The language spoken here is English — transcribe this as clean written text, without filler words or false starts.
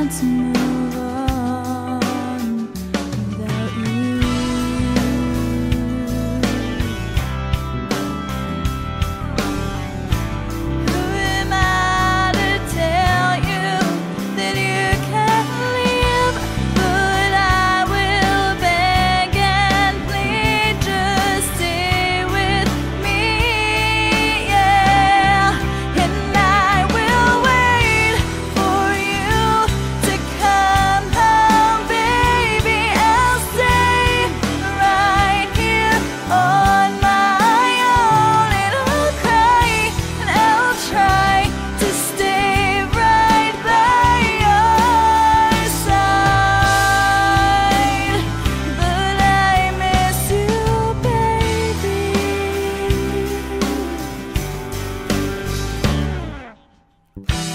can't move on without you. Who am I to tell you that you can't leave? But I will beg and plead, just stay with me, yeah. And I will wait for you to come home, baby. I'll stay right here on my own, and I'll cry and I'll try to stay right by your side. But I miss you, baby.